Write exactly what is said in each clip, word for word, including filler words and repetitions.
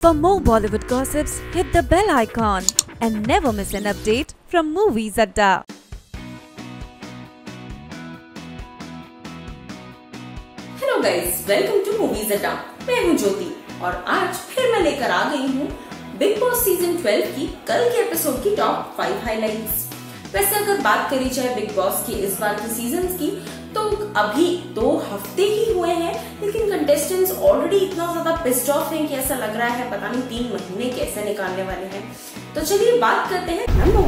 For more Bollywood gossips, hit the bell icon and never miss an update from Movies Adda. Hello guys, welcome to Movies Adda. मैं हूं ज्योति और आज फिर मैं लेकर आ गई हूं बिग बॉस सीजन ट्वेल्व की कल के एपिसोड की टॉप फाइव हाइलाइट्स। वैसे अगर बात करी जाए बिग बॉस की इस बार की सीजन की, तो अभी दो हफ्ते ही हुए हैं, लेकिन कंटेस्टेंट्स ऑलरेडी इतना ज्यादा पिस्ड ऑफ हैं कि ऐसा लग रहा है पता नहीं तीन महीने कैसे निकालने वाले हैं। तो चलिए बात करते हैं नंबर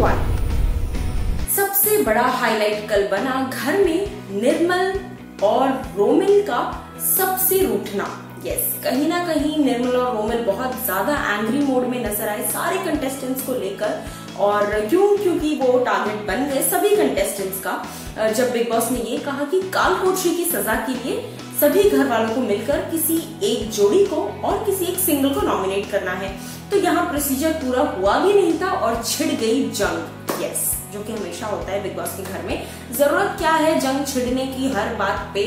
वन। सबसे बड़ा हाईलाइट कल बना घर में निर्मल और रोमिल का सबसे रूठना। यस, कहीं ना कहीं निर्मल और रोमिल बहुत ज्यादा एंग्री मोड में नजर आए सारे कंटेस्टेंट्स को लेकर। और क्यों? क्योंकि वो टारगेट बन गए सभी कंटेस्टेंट्स का जब बिग बॉस ने ये कहा कि काल कोठरी की सजा के लिए सभी घर वालों को मिलकर किसी एक जोड़ी को और किसी एक सिंगल को नॉमिनेट करना है। तो यहाँ प्रोसीजर पूरा हुआ भी नहीं था और छिड़ गई जंग। यस, जो कि हमेशा होता है बिग बॉस के घर में। जरूरत क्या है जंग छिड़ने की हर बात पे,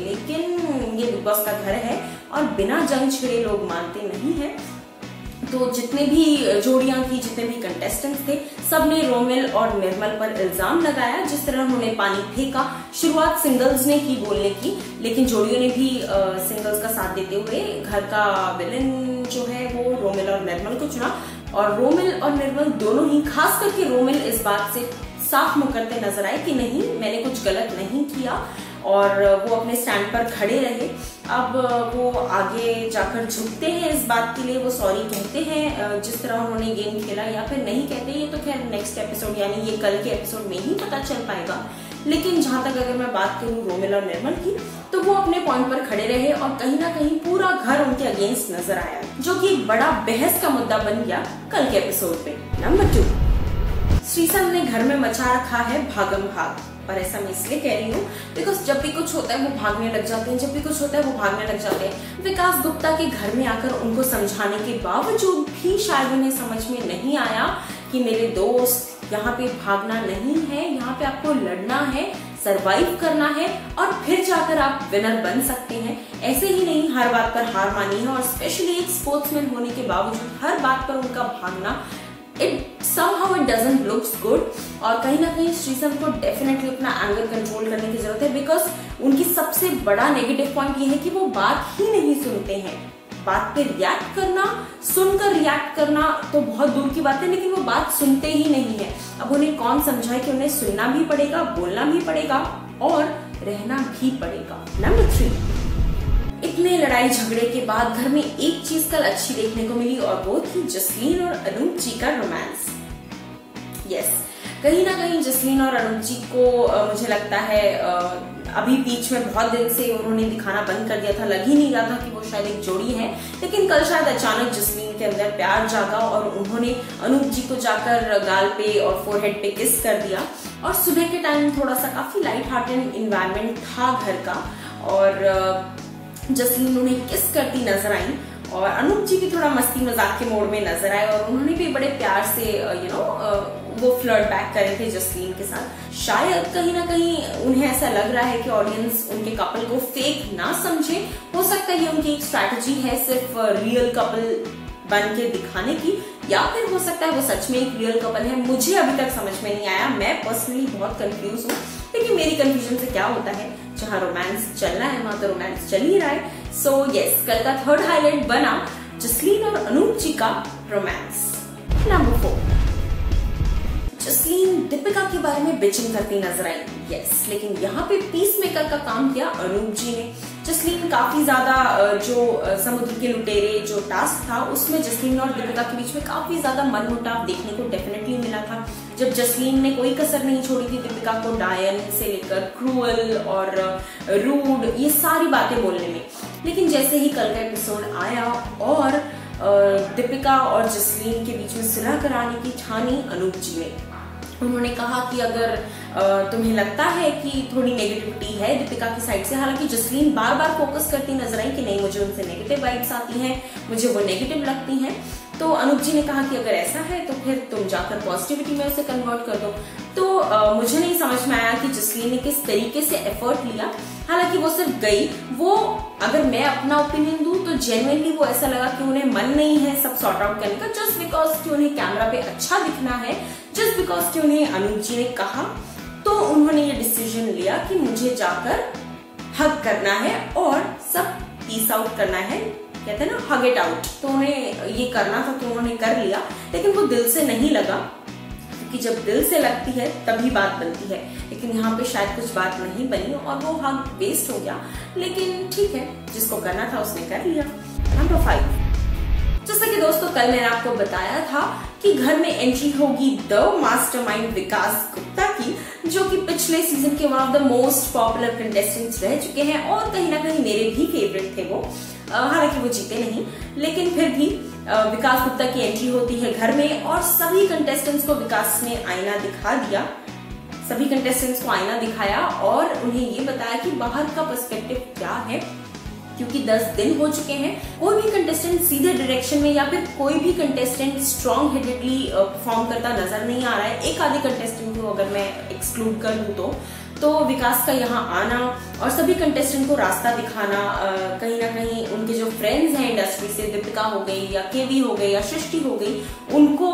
लेकिन ये बिग बॉस का घर है और बिना जंग छिड़े लोग मानते नहीं है। तो जितने भी जोड़ियां थी, जितने भी कंटेस्टेंट्स थे, सबने रोमिल और निर्मल पर इल्जाम लगाया। जिस तरह उन्होंने पानी फेंका, शुरुआत सिंगल्स ने की बोलने की, लेकिन जोड़ियों ने भी आ, सिंगल्स का साथ देते हुए घर का विलन जो है वो रोमिल और निर्मल को चुना। और रोमिल और निर्मल दोनों ही, खास करके रोमिल, इस बात से साफ मुकरते नजर आए कि नहीं, मैंने कुछ गलत नहीं किया, और वो अपने स्टैंड पर खड़े रहे। अब वो आगे जाकर झुकते हैं इस बात के लिए, वो सॉरी कहते हैं जिस तरह उन्होंने गेम खेला, या फिर नहीं कहते, ये तो खैर नेक्स्ट एपिसोड यानी ये कल के एपिसोड में ही पता चल पाएगा। लेकिन जहां तक अगर मैं बात करूं रोमिल और निर्मल की, तो वो अपने पॉइंट पर खड़े रहे और कहीं ना कहीं पूरा घर उनके अगेंस्ट नजर आया, जो कि एक बड़ा बहस का मुद्दा बन गया कल के एपिसोड पे। नंबर टू, श्रीसंत ने घर में मचा रखा है भागम भाग। और ऐसा मैं इसलिए कह रही हूँ बिकॉज जब भी कुछ होता है वो भागने लग जाते हैं, जब भी कुछ होता है वो भागने लग जाते हैं। विकास गुप्ता के घर में आकर उनको समझाने के बावजूद भी शायद उन्हें समझ में नहीं आया कि मेरे दोस्त, यहाँ पे भागना नहीं है, यहाँ पे आपको लड़ना है, सरवाइव करना है और फिर जाकर आप विनर बन सकते हैं। ऐसे ही नहीं हर बात पर हार मानी है, और स्पेशली एक स्पोर्ट्समैन होने के बावजूद हर बात पर उनका भागना, it somehow it doesn't looks good। और कहीं ना कहीं श्रीसंत को डेफिनेटली अपना एंगर कंट्रोल करने की जरूरत है, बिकॉज उनकी सबसे बड़ा नेगेटिव पॉइंट ये है कि वो बात ही नहीं सुनते हैं। बात पे रिएक्ट करना, सुनकर रिएक्ट करना तो बहुत दूर की बात है, लेकिन वो बात सुनते ही नहीं है। अब उन्हें कौन समझाए कि उन्हें सुनना भी पड़ेगा, बोलना भी पड़ेगा और रहना भी पड़ेगा। नंबर थ्री, इतने लड़ाई झगड़े के बाद घर में एक चीज कल अच्छी देखने को मिली, और वो थी जसलीन और अनूप जी का रोमांस। यस, कहीं ना कहीं जसलीन और अनूप जी को आ, मुझे लगता है आ, अभी बीच में बहुत दिन से उन्होंने दिखाना बंद कर दिया था, लग ही नहीं रहा था कि वो शायद एक जोड़ी है। लेकिन कल शायद अचानक जसलीन के अंदर प्यार जागा और उन्होंने अनूप जी को जाकर गाल पे और फोरहेड पे किस कर दिया। और सुबह के टाइम थोड़ा सा काफी लाइट हार्टेड इन्वायरमेंट था घर का, और जसलीन उन्हें किस करती नजर आई और अनूप जी भी थोड़ा मस्ती मजाक के मोड में नजर आए, और उन्होंने भी बड़े प्यार से यू नो वो फ्लर्ट बैक करे थे जसलीन के साथ। शायद कहीं ना कहीं उन्हें ऐसा लग रहा है कि ऑडियंस उनके कपल को फेक ना समझे। हो सकता है ये उनकी एक स्ट्रैटेजी है सिर्फ रियल कपल बन के दिखाने की, या फिर हो सकता है वो सच में एक रियल कपल है। मुझे अभी तक समझ में नहीं आया, मैं पर्सनली बहुत कंफ्यूज हूँ, लेकिन मेरी कंफ्यूजन से क्या होता है, जहाँ रोमांस चलना है वहां तो रोमांस चल ही रहा है। सो यस, कल का थर्ड हाईलाइट बना जसलीन और अनूप जी का रोमांस। नंबर फोर, जसलीन दीपिका के बारे में बिचिंग करती नजर आई। यस, लेकिन यहाँ पे पीस मेकर का काम किया अनूप जी ने। जसलीन काफी ज्यादा जो समुद्र के लुटेरे जो टास्क था, उसमें जसलीन और दीपिका के बीच में काफी ज्यादा मनमुटाव देखने को डेफिनेटली मिला था। जब जसलीन ने कोई कसर नहीं छोड़ी थी दीपिका को डायन से लेकर क्रूअल और रूड, ये सारी बातें बोलने में। लेकिन जैसे ही कल का एपिसोड आया और दीपिका और जसलीन के बीच में सुलह कराने की ठानी अनूप जी ने, उन्होंने कहा कि अगर तुम्हें लगता है कि थोड़ी नेगेटिविटी है दीपिका की साइड से, हालांकि जसलीन बार बार फोकस करती नजर आई कि नहीं मुझे उनसे नेगेटिव वाइब्स आती हैं, मुझे वो नेगेटिव लगती हैं, तो अनूप जी ने कहा कि अगर ऐसा है तो फिर तुम जाकर पॉजिटिविटी में उसे कन्वर्ट कर दो। तो आ, मुझे नहीं समझ में आया कि जसलीन ने किस तरीके से एफर्ट लिया, हालांकि वो सिर्फ गई, वो अगर मैं अपना ओपिनियन दूं तो जेन्युइनली वो ऐसा लगा कि उन्हें मन नहीं है सब सॉर्ट आउट करने का, जस्ट बिकॉज कि उन्हें कैमरा पे अच्छा दिखना है, जस्ट बिकॉज कि उन्हें अनूप जी ने कहा, तो उन्होंने ये डिसीजन लिया कि मुझे जाकर हग करना है और सब पीस आउट करना है, कहते हैं ना हग इट आउट। तो उन्हें ये करना था तो उन्होंने कर लिया, लेकिन वो दिल से नहीं लगा, क्योंकि जब दिल से लगती है तभी बात बनती है। लेकिन यहाँ पे शायद कुछ बात नहीं बनी और वो हग वेस्ट हो गया, लेकिन ठीक है, जिसको करना था उसने कर लिया। नंबर फाइव, जैसा कि दोस्तों कल मैंने आपको बताया था कि घर में एंट्री होगी द मास्टरमाइंड विकास गुप्ता की, जो कि पिछले सीजन के one of the most popular contestants रह चुके हैं और कहीं ना कहीं मेरे भी फेवरेट थे वो। हालांकि वो जीते नहीं, लेकिन फिर भी विकास गुप्ता की एंट्री होती है घर में और सभी कंटेस्टेंट्स को विकास ने आईना दिखा दिया, सभी कंटेस्टेंट्स को आईना दिखाया और उन्हें ये बताया कि बाहर का पर्सपेक्टिव क्या है, क्योंकि दस दिन हो चुके हैं, कोई भी कंटेस्टेंट सीधे डायरेक्शन में या फिर कोई भी कंटेस्टेंट स्ट्रॉन्ग हेडेडली परफॉर्म करता नजर नहीं आ रहा है। एक आधे कंटेस्टेंट को अगर मैं एक्सक्लूड कर दूं तो तो विकास का यहाँ आना और सभी कंटेस्टेंट को रास्ता दिखाना, कहीं ना कहीं उनके जो फ्रेंड्स हैं इंडस्ट्री से, दीपिका हो गई या केवी हो गई या सृष्टि हो गई, उनको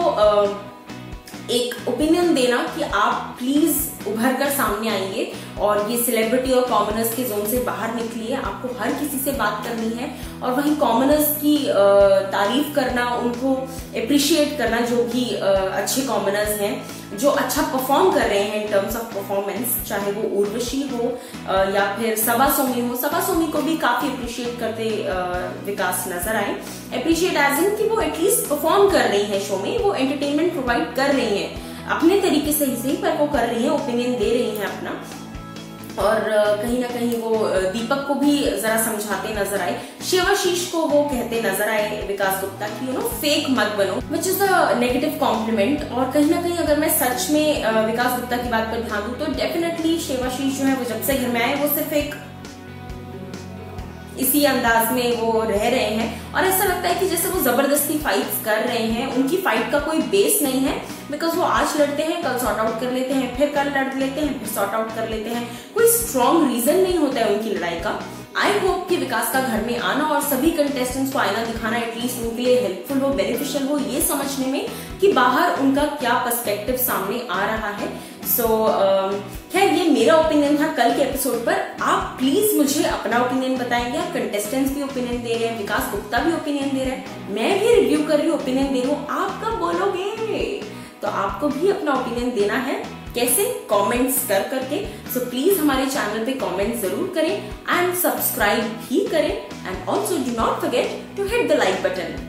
एक ओपिनियन देना कि आप प्लीज उभर कर सामने आइए और ये सेलिब्रिटी और कॉमनर्स के जोन से बाहर निकलिए, आपको हर किसी से बात करनी है और वहीं कॉमनर्स की तारीफ करना, उनको अप्रिशिएट करना जो भी अच्छे कॉमनर्स हैं, जो अच्छा परफॉर्म कर रहे हैं इन टर्म्स ऑफ परफॉर्मेंस, चाहे वो उर्वशी हो या फिर सबा सोमी हो। सबा सोमी को भी काफी अप्रिशिएट करते विकास नजर आए, अप्रिशिएट एज इन कि वो एटलीस्ट परफॉर्म कर रही है शो में, वो एंटरटेनमेंट प्रोवाइड कर रही है अपने तरीके से ही सही, पर वो कर रही है, ओपिनियन दे रही है अपना। और कहीं ना कहीं वो दीपक को भी जरा समझाते नजर आए, शिवाशीष को वो कहते नजर आए विकास गुप्ता की यू नो फेक मत बनो, which is a negative compliment. और कहीं ना कहीं अगर मैं सच में विकास गुप्ता की बात पर ध्यान दूं तो डेफिनेटली शिवाशीष जो है वो जब से घर में आए वो सिर्फ एक इसी अंदाज में वो रह रहे हैं और ऐसा लगता है कि जैसे वो जबरदस्ती फाइट्स कर रहे हैं, उनकी फाइट का कोई बेस नहीं है, बिकॉज वो आज लड़ते हैं, कल सॉर्ट आउट कर लेते हैं, फिर कल लड़ लेते हैं, फिर सॉर्ट आउट कर लेते हैं, कोई स्ट्रॉन्ग रीजन नहीं होता है उनकी लड़ाई का। आई होप कि विकास का घर में आना और सभी कंटेस्टेंट्स को आईना दिखाना एटलीस्ट उनके लिए हेल्पफुल हो, बेनिफिशियल हो, ये समझने में कि बाहर उनका क्या पर्सपेक्टिव सामने आ रहा है। सो so, खैर ये मेरा ओपिनियन था कल के एपिसोड पर। आप प्लीज मुझे अपना ओपिनियन बताएंगे, कंटेस्टेंट्स भी ओपिनियन दे रहे हैं, विकास गुप्ता भी ओपिनियन दे रहे हैं, मैं भी रिव्यू कर रही हूँ, ओपिनियन दे रही हूँ, आप कब बोलोगे? तो आपको भी अपना ओपिनियन देना है, कैसे? कमेंट्स कर करके। सो प्लीज हमारे चैनल पे कमेंट जरूर करें एंड सब्सक्राइब भी करें and also do not forget to hit the like button.